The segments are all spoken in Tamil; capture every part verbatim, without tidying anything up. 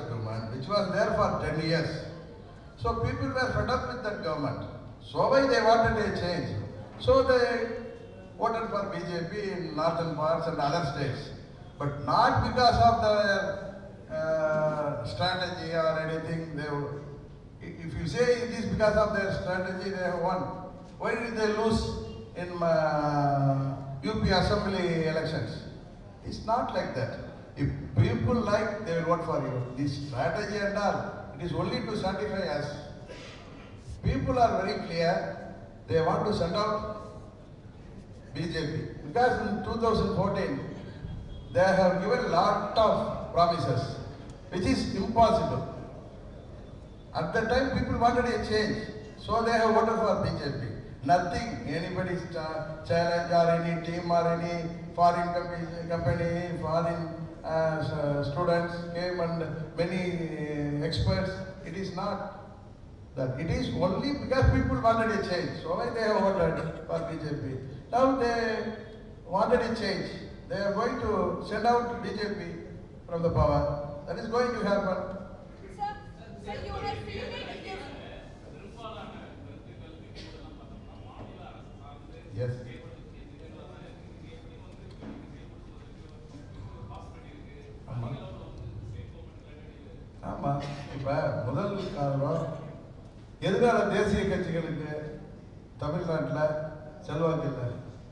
settlement, which was there for ten years. So people were fed up with that government. So why they wanted a change. So they voted for B J P in northern parts and other states. But not because of the uh, strategy or anything. They, if you say it is because of their strategy, they have won. Why did they lose in uh, U P assembly elections? It's not like that. If people like, they will vote for you. This strategy and all, it is only to satisfy us. People are very clear. They want to send out B J P. Because in two thousand fourteen, they have given a lot of promises, which is impossible. At that time, people wanted a change. So they have voted for B J P. Nothing, anybody's challenge or any team or any foreign company, company foreign uh, students came and many experts. It is not that. It is only because people wanted a change. So why they have voted for B J P. Now they wanted a change. They are going to send out B J P from the power. That is going to happen. Sir, sir, you have seen it. Yes. ஆமா ஆமா இப்ப முதல் காரணம் எதிரான தேசிய கட்சிகளுக்கு தமிழ்நாட்டில் செல்வாக்கு இல்லை.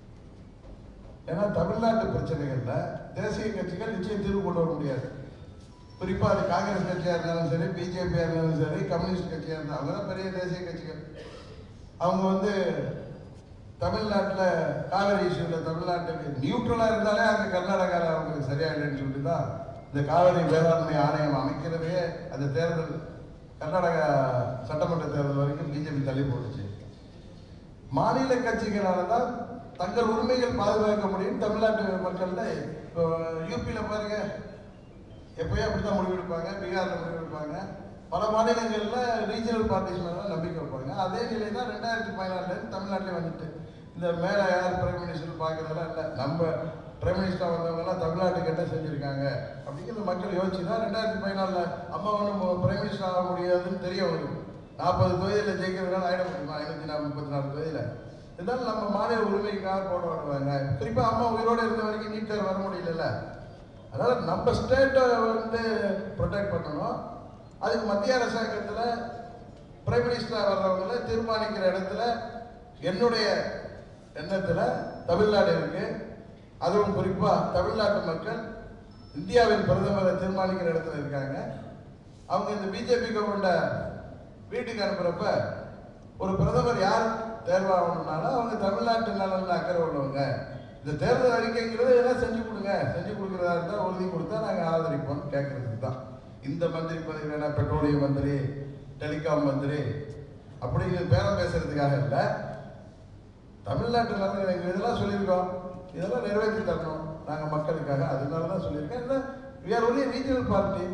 ஏன்னா தமிழ்நாட்டு பிரச்சனைகள்ல தேசிய கட்சிகள் நிச்சயம் தீர்வு கொண்டு வர முடியாது. குறிப்பா அது காங்கிரஸ் கட்சியா இருந்தாலும் சரி, பிஜேபியா இருந்தாலும் சரி, கம்யூனிஸ்ட் கட்சியா இருந்தாலும் அவங்க தான் பெரிய தேசிய கட்சிகள். அவங்க வந்து தமிழ்நாட்டில் காவிரி இஷ்யூவில் தமிழ்நாட்டுக்கு நியூட்ரலாக இருந்தாலே அங்கே கர்நாடகாவில் அவங்களுக்கு சரியா இல்லைன்னு சொல்லிட்டு தான் இந்த காவிரி வேளாண்மை ஆணையம் அமைக்கிறதே அந்த தேர்தல் கர்நாடகா சட்டமன்ற தேர்தல் வரைக்கும் பிஜேபி தள்ளி போட்டுச்சு. மாநில கட்சிகளால் தான் தங்கள் உரிமைகள் பாதுகாக்க முடியும். தமிழ்நாட்டு மக்கள்ல இப்போ யூபியில் பாருங்க, எப்போயும் அப்படி தான் முடிவெடுப்பாங்க, பீகாரில் முடிவெடுப்பாங்க, பல மாநிலங்களில் ரீஜனல் பார்ட்டிஸ் மேலே நம்பிக்கை வைப்பாங்க. அதே நிலை தான் ரெண்டாயிரத்தி பதினாலுலேருந்து தமிழ்நாட்டிலே வந்துட்டு இந்த மேலே யார் பிரைம் மினிஸ்டர் பார்க்குறதெல்லாம் இல்லை. நம்ம பிரைம் மினிஸ்டர் வந்தவங்கலாம் தமிழ்நாட்டுக்கு என்ன செஞ்சுருக்காங்க அப்படிங்கிறது மக்கள் யோசிச்சு தான் ரெண்டாயிரத்தி பதினாலில் அம்மா ஒன்றும் பிரைம் மினிஸ்டர் ஆக முடியாதுன்னு தெரிய வரும். நாற்பது தொகுதியில் ஜெயிக்கிறதுனால ஆயிட முடியுமா? ஐநூற்றி நாற்பது முப்பத்தி நாலு தொகுதியில் இருந்தாலும் நம்ம மாநில உரிமைக்காக போராடுவாங்க. குறிப்பாக அம்மா உயிரோடு இருந்த வரைக்கும் நீட் தேர்வு வர முடியல. அதனால் நம்ம ஸ்டேட்டை வந்து ப்ரொடெக்ட் பண்ணணும். அதுக்கு மத்திய அரசாங்கத்தில் பிரைம் மினிஸ்டராக வர்றவங்கள தீர்மானிக்கிற இடத்துல என்னுடைய எண்ணத்தில் தமிழ்நாடு இருக்கு. அதுவும் குறிப்பாக தமிழ்நாட்டு மக்கள் இந்தியாவின் பிரதமரை தீர்மானிக்கிற இடத்துல இருக்காங்க. அவங்க இந்த பிஜேபி கவர்மெண்ட்டை வீட்டுக்கு அனுப்புறப்ப ஒரு பிரதமர் யார் தேர்வாகணும்னாலும் அவங்க தமிழ்நாட்டு நலனில் அக்கறை உள்ளவங்க. இந்த தேர்தல் அறிக்கைங்கிறது எல்லாம் செஞ்சு கொடுங்க, செஞ்சு கொடுக்குறதா இருந்தால் உறுதி கொடுத்தா நாங்கள் ஆதரிப்போம்னு கேட்கறதுக்கு தான். இந்த மந்திரி பதவி வேணா, பெட்ரோலியம் மந்திரி, டெலிகாம் மந்திரி அப்படிங்கிற பேரம் பேசுறதுக்காக இல்லை. தமிழ்நாட்டில் எங்கள் இதெல்லாம் சொல்லியிருக்கோம், இதெல்லாம் நிறைவேற்றி தரணும் நாங்கள் மக்களுக்காக. அதனால தான் சொல்லியிருக்கேன். இல்லை, we are only regional party.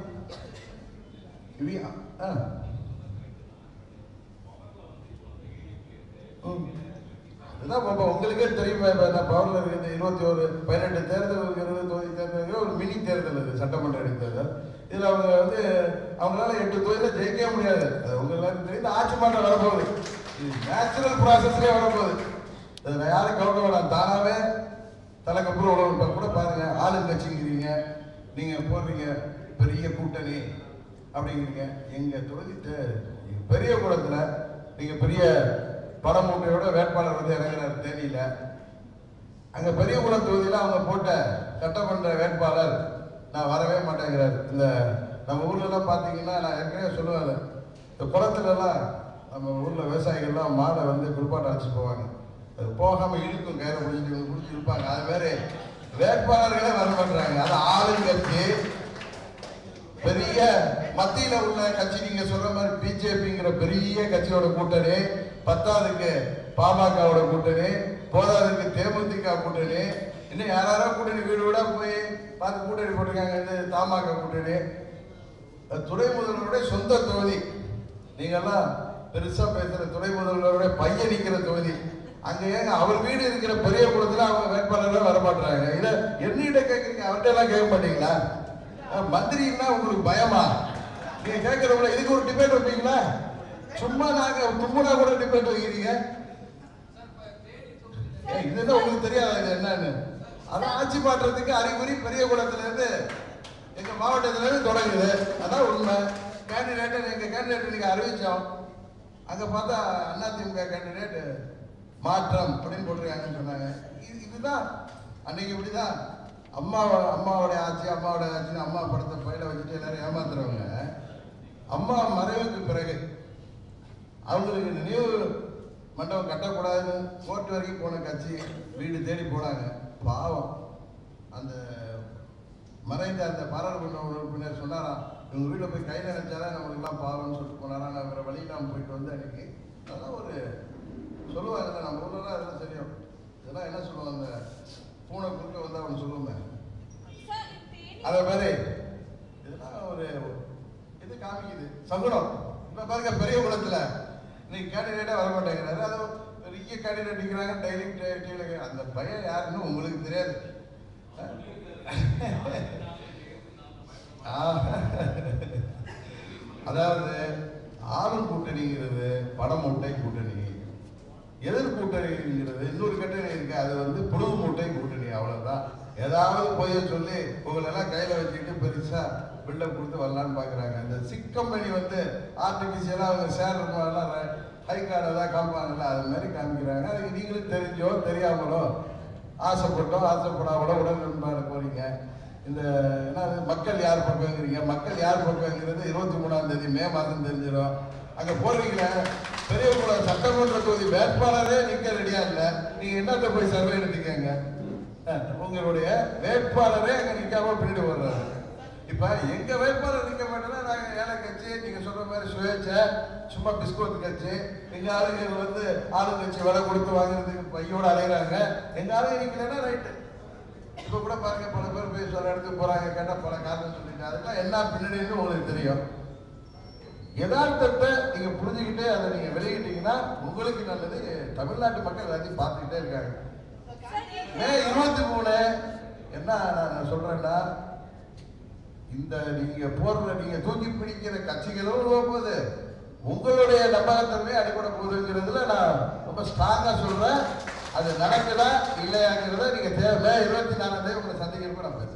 ஆ இதுதான் பாப்பா உங்களுக்கே தெரியுமா. இப்போ நான் பவரில் இருக்கிறது இருபத்தி ஒரு பதினெட்டு தேர்தல் இருபது தொகுதி தேர்தல் ஒரு மினி தேர்தல் இது சட்டமன்ற இடைத்தேர்தல். இதில் அவங்க வந்து அவங்களால எட்டு தொகுதியில் ஜெயிக்கவே முடியாது. அது உங்களுக்கு தெரியுது. ஆட்சி மாற்றம் வரப்போகுது. இது நேச்சுரல் ப்ராசஸ்லேயே வரப்போகுது. அதில் யாரும் கவனம் வேணாம். தானாகவே தலைக்கப்புறம் உழவு கூட பாருங்க. ஆளுங்கட்சிங்கிறீங்க, நீங்கள் போடுறீங்க பெரிய கூட்டணி அப்படிங்கிறீங்க. எங்கள் தொகுதி பெரிய குளத்தில் நீங்கள் பெரிய படமூட்டையோட வேட்பாளர் வந்து இறங்குறாரு தேனியில். அங்கே பெரிய குளம் தொகுதியில் அவங்க போட்ட சட்டமன்ற வேட்பாளர் நான் வரவே மாட்டேங்கிறாரு. இந்த நம்ம ஊர்லலாம் பார்த்தீங்கன்னா நான் ஏற்கனவே சொல்லுவேன், இந்த குளத்துலலாம் நம்ம ஊரில் விவசாயிகள்லாம் மாடை வந்து குளிப்பாட்ட அழைச்சி போவாங்க. அது போகாமல் இழுக்கும், கயிறை பிடிச்சிட்டு பிடிச்சி இருப்பாங்க. அது மாதிரி வேட்பாளர்களே வர மாட்டாங்க. அது ஆளுங்கட்சி பெரிய மத்தியில் உள்ள கட்சி. நீங்க சொல்ற மாதிரி பிஜேபிங்கிற பெரிய கட்சியோட கூட்டணி, பத்தாவதுக்கு பாமகவோட கூட்டணி, போதாதுக்கு தேமுதிக கூட்டணி, இன்னும் யாராரோ கூட்டணி வீடு வீடா போய் பார்த்து கூட்டணி போட்டிருக்காங்க. இது தமாக கூட்டணி. துணை முதல்வருடைய சொந்த தொகுதி. நீங்கெல்லாம் பெருசா பேசுற துணை முதல்வருடைய பையன் நிற்கிற தொகுதி. அங்க ஏங்க அவர் வீடு இருக்கிற பெரிய குளத்துல அவங்க வேட்பாளர்கள் வரமாட்டாங்க. இதை என்னிட்ட கேட்குறீங்க, அவர்கிட்ட எல்லாம் கேட்க மாட்டீங்களா? மந்திரின்னா உங்களுக்கு பயமா? நீங்க கேட்கறவங்கள இதுக்கு ஒரு டிபேட் வைப்பீங்களா? சும்மா நாங்க தும்முனா கூட டிபேட் வைக்கிறீங்க. இதுதான் உங்களுக்கு தெரியாது இது என்னன்னு. அதான் ஆட்சி மாற்றத்துக்கு அறிகுறி பெரிய குளத்துல இருந்து எங்க மாவட்டத்துல இருந்து தொடங்குது. அதான் உண்மை. கேண்டிடேட் எங்க கேண்டிடேட் நீங்க அறிவிச்சோம். அங்க பார்த்தா அதிமுக கேண்டிடேட் மாற்றம் அப்படின்னு போட்டிருக்காங்கன்னு சொன்னாங்க. இது இதுதான் அன்னைக்கு இப்படிதான் அம்மா அம்மாவோடைய ஆட்சி அம்மாவோட ஆட்சின்னு அம்மா படத்தை பயில வச்சுட்டு எல்லாரும் ஏமாத்துறவங்க அம்மா மறைவுக்கு பிறகு அவங்களுக்கு நினைவு மண்டபம் கட்டக்கூடாதுன்னு கோர்ட் வரைக்கும் போன கட்சி வீடு தேடி போனாங்க. பாவம் அந்த மறைந்த அந்த பாராளுமன்ற உறுப்பினர் சொன்னாராம், இவங்க வீட்டில் போய் கையில் நினைச்சாதான் நம்மளுக்குலாம் பாவம்னு சொல்லிட்டு போனாரா. நான் வேற வழி இல்லாமல் போயிட்டு வந்து அன்னைக்கு அதெல்லாம் ஒரு சொல்லுவாங்க. நம்ம ஊர்லாம் அதெல்லாம் தெரியும். இதெல்லாம் என்ன சொல்லுவாங்க, அந்த பூனை குறுக்க வந்தா அவனு சொல்லுவோமே அதே மாதிரி இதெல்லாம் ஒரு இது காமிக்குது சகுனம். இப்போ பாருங்க பெரிய குளத்துல இன்னைக்கு கேண்டிடேட்டா வர மாட்டேங்கிறாரு. அது பெரிய கேண்டிடேட் நிற்கிறாங்க டைரக்ட். அந்த பையன் யாருன்னு உங்களுக்கு தெரியாது. அதாவது ஆளும் கூட்டணிங்கிறது பண மூட்டை கூட்டணி, எதிர் கூட்டணிங்கிறது இன்னொரு கூட்டணி இருக்கு, அது வந்து புழு மூட்டை கூட்டணி. அவ்வளவுதான். ஏதாவது போய் சொல்லி உங்களெல்லாம் கையில வச்சுக்கிட்டு பெருசா பில்டப் கொடுத்து வரலான்னு பாக்குறாங்க. இந்த சிக் கம்பெனி வந்து ஆர்டிபிஷியலா அவங்க ஷேர் எல்லாம் ஹை கார்டு ஏதாவது காமிப்பாங்கல்ல, அது மாதிரி காமிக்கிறாங்க. அதுக்கு நீங்களும் தெரிஞ்சோ தெரியாமலோ ஆசைப்பட்டோ ஆசைப்படாமலோ உடல் நண்பாடு போறீங்க. இந்த என்ன மக்கள் யார் பக்கங்கிறீங்க, மக்கள் யார் பக்கங்கிறது இருபத்தி மூணாம் தேதி மே மாதம் தெரிஞ்சிடும். அங்க போறீங்களே பெரியகுளம் சட்டமன்ற தொகுதி வேட்பாளரே நிக்க ரெடியா இல்லை, நீங்க என்னத்த போய் சர்வே எடுத்துக்கங்க. உங்களுடைய வேட்பாளரே அங்க நிக்காம பின்னாடி வர்றாரு. இப்ப எங்க வேட்பாளர் நிக்க மாட்டேன்னா நாங்க ஏழை கட்சி, நீங்க சொல்ற மாதிரி சுயேட்சை சும்மா பிஸ்கோத் கட்சி, எங்க ஆளுங்க வந்து ஆளுங்கட்சி விலை கொடுத்து வாங்குறதுக்கு பையோட அலைகிறாங்க. எங்க ஆளுங்க நிக்கலன்னா ரைட்டு. இப்ப கூட பாருங்க பல பேர் போய் சொல்ல இடத்துக்கு போறாங்க, கேட்டா பல காரணம் சொல்லிட்டு அதுக்கெல்லாம் என்ன பின்னணின்னு உங்களுக்கு தெரியும். யதார்த்தத்தை நீங்க புரிஞ்சுக்கிட்டு அதை நீங்க வெளியிட்டீங்கன்னா உங்களுக்கு நல்லது. தமிழ்நாட்டு மக்கள் எல்லாத்தையும் பார்த்துக்கிட்டே இருக்காங்க. மே இருபத்தி மூணு என்ன நான் சொல்றேன்னா, இந்த நீங்க போற நீங்க தூக்கி பிடிக்கிற கட்சிகளும் போகுது, உங்களுடைய நம்பகத்தன்மை அடிப்படை போகுதுங்கிறதுல நான் ரொம்ப ஸ்ட்ராங்கா சொல்றேன். அது நடக்குதா இல்லையாங்கிறத நீங்க மே இருபத்தி நாலாம் தேதி உங்களை சந்திக்கிறப்ப நம்ம